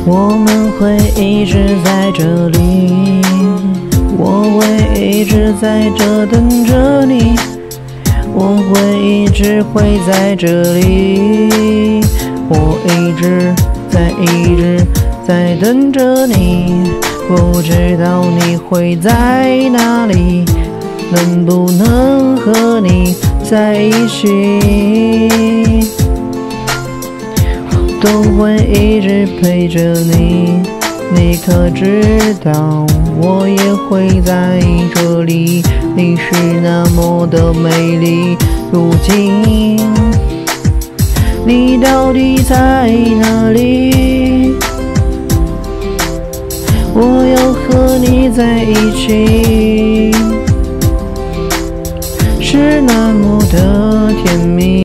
我们会一直在这里，我会一直在这等着你，我会一直会在这里，我一直在等着你，不知道你会在哪里，能不能和你在一起，都会一直陪着你，你可知道我也会在这里，你是那么的美丽，如今你到底在哪里？我要和你在一起，是那么的甜蜜。